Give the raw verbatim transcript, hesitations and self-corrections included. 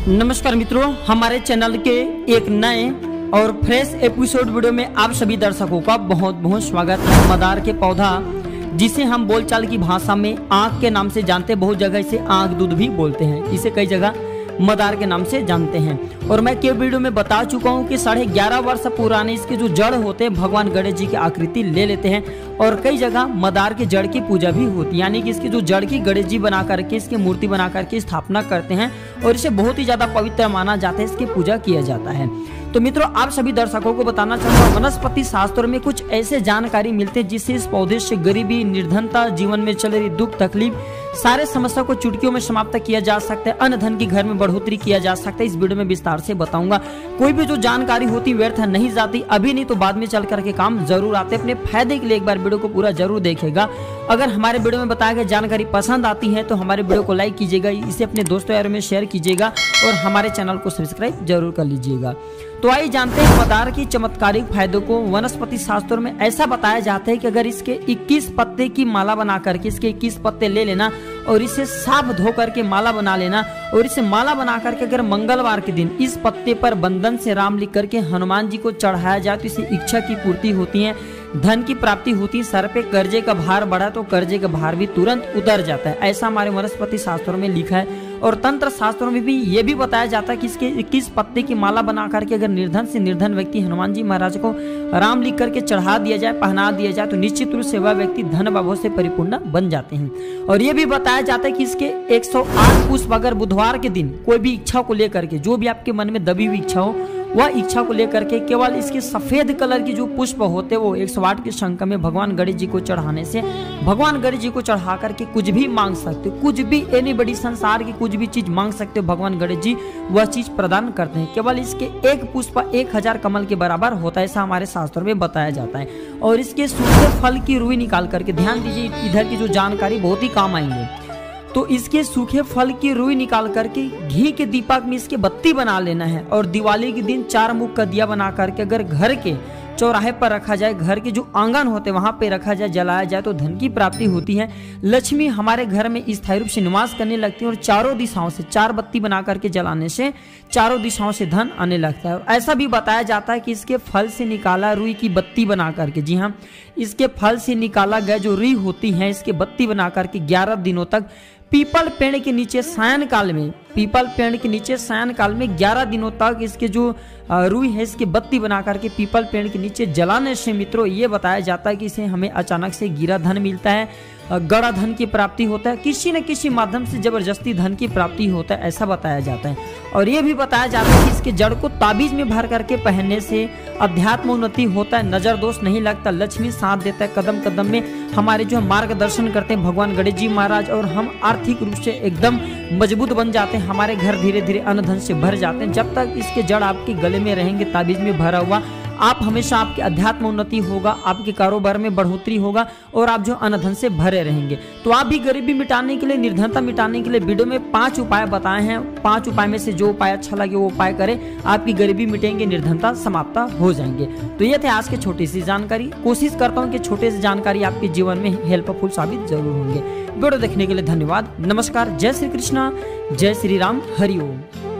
नमस्कार मित्रों, हमारे चैनल के एक नए और फ्रेश एपिसोड वीडियो में आप सभी दर्शकों का बहुत बहुत स्वागत है। मदार के पौधा जिसे हम बोलचाल की भाषा में आँख के नाम से जानते हैं, बहुत जगह इसे आँख दूध भी बोलते हैं, इसे कई जगह मदार के नाम से जानते हैं। और मैं के वीडियो में बता चुका हूं कि साढ़े ग्यारह वर्ष पुराने इसके जो जड़ होते हैं भगवान गणेश जी की आकृति ले लेते हैं और कई जगह मदार के जड़ की पूजा भी होती है, यानी कि इसकी जो जड़ की गणेश जी बना करके इसकी मूर्ति बना करके स्थापना करते हैं और इसे बहुत ही ज्यादा पवित्र माना जाता है, इसकी पूजा किया जाता है। तो मित्रों, आप सभी दर्शकों को बताना चाहूंगा, वनस्पति शास्त्र में कुछ ऐसे जानकारी मिलते हैं जिससे इस पौधे से गरीबी, निर्धनता, जीवन में चल रही दुख तकलीफ, सारे समस्या को चुटकियों में समाप्त किया जा सकता है, अन्न धन की घर में बढ़ोतरी किया जा सकता है। इस वीडियो में विस्तार से बताऊंगा। कोई भी जो जानकारी होती व्यर्थ नहीं जाती, अभी नहीं तो बाद में चल करके काम जरूर आते। अपने फायदे के लिए एक बार वीडियो को पूरा जरूर देखेगा। अगर हमारे वीडियो में बताया गया जानकारी पसंद आती है तो हमारे वीडियो को लाइक कीजिएगा, इसे अपने दोस्तों यारों में शेयर कीजिएगा और हमारे चैनल को सब्सक्राइब जरूर कर लीजिएगा। तो आइए जानते हैं मदार की चमत्कारिक फायदों को। वनस्पति शास्त्र में ऐसा बताया जाता है कि अगर इसके इक्कीस पत्ते की माला बना करके इसके इक्कीस पत्ते ले लेना और इसे साफ धो करके माला बना लेना और इसे माला बना करके अगर मंगलवार के दिन इस पत्ते पर बंधन से राम लिख करके हनुमान जी को चढ़ाया जाए तो इसे इच्छा की पूर्ति होती है, धन की प्राप्ति होती है, सर पे कर्जे का भार बढ़ा तो कर्जे का भार भी तुरंत उतर जाता है। ऐसा हमारे वनस्पति शास्त्रों में लिखा है। और तंत्र शास्त्रों में भी ये भी बताया जाता है कि इसके इक्कीस पत्ते की माला बना करके अगर निर्धन से निर्धन व्यक्ति हनुमान जी महाराज को राम लिख करके चढ़ा दिया जाए, पहना दिया जाए तो निश्चित रूप से वह व्यक्ति धन भावों से परिपूर्ण बन जाते हैं। और ये भी बताया जाता है कि इसके एक सौ आठ पुष्प अगर बुधवार के दिन कोई भी इच्छा को लेकर के, जो भी आपके मन में दबी हुई इच्छा हो, वह इच्छा को लेकर के केवल इसके सफेद कलर की जो पुष्प होते हैं वो एक सौ आठ की संख्या में भगवान गणेश जी को चढ़ाने से भगवान गणेश जी को चढ़ा करके कुछ भी मांग सकते हो, कुछ भी एनी बड़ी संसार की कुछ भी चीज मांग सकते हो, भगवान गणेश जी वह चीज प्रदान करते हैं। केवल इसके एक पुष्प एक हजार कमल के बराबर होता है, ऐसा हमारे शास्त्रों में बताया जाता है। और इसके सूखे फल की रुई निकाल करके, ध्यान दीजिए इधर की जो जानकारी बहुत ही काम आएंगे। तो इसके सूखे फल की रुई निकाल करके घी के दीपक में इसके बत्ती बना लेना है और दिवाली के दिन चार मुख का दिया बना करके अगर घर के चौराहे पर रखा जाए, घर के जो आंगन होते वहां पे रखा जाए, जलाया जाए तो धन की प्राप्ति होती है, लक्ष्मी हमारे घर में स्थायी रूप से निवास करने लगती है और चारों दिशाओं से चार बत्ती बना करके जलाने से चारों दिशाओं से धन आने लगता है। और ऐसा भी बताया जाता है कि इसके फल से निकाला रुई की बत्ती बना करके, जी हाँ, इसके फल से निकाला गया जो रुई होती है इसके बत्ती बना करके ग्यारह दिनों तक पीपल पेड़ के नीचे सायन काल में पीपल पेड़ के नीचे सायन काल में ग्यारह दिनों तक इसके जो रुई है इसकी बत्ती बना करके पीपल पेड़ के नीचे जलाने से मित्रों ये बताया जाता है कि इसे हमें अचानक से गिरा धन मिलता है, गड़ा धन की प्राप्ति होता है, किसी न किसी माध्यम से जबरदस्ती धन की प्राप्ति होता है, ऐसा बताया जाता है। और ये भी बताया जाता है कि इसके जड़ को ताबीज में भर करके पहनने से अध्यात्म उन्नति होता है, नजर दोष नहीं लगता, लक्ष्मी साथ देता है, कदम कदम में हमारे जो मार्गदर्शन करते हैं भगवान गणेश जी महाराज और हम आर्थिक रूप से एकदम मजबूत बन जाते हैं, हमारे घर धीरे धीरे अन्न धन से भर जाते हैं। जब तक इसके जड़ आपके गले में रहेंगे ताबीज में भरा हुआ, आप हमेशा आपके अध्यात्म उन्नति होगा, आपके कारोबार में बढ़ोतरी होगा और आप जो अन्न धन से भरे रहेंगे। तो आप भी गरीबी मिटाने के लिए, निर्धनता मिटाने के लिए वीडियो में पांच उपाय बताए हैं। पांच उपाय में से जो उपाय अच्छा लगे वो उपाय करें, आपकी गरीबी मिटेंगे, निर्धनता समाप्त हो जाएंगे। तो ये थे आज की छोटी सी जानकारी। कोशिश करता हूँ कि छोटे सी जानकारी आपके जीवन में हेल्पफुल साबित जरूर होंगे। वीडियो देखने के लिए धन्यवाद। नमस्कार, जय श्री कृष्णा, जय श्री राम, हरि ओम।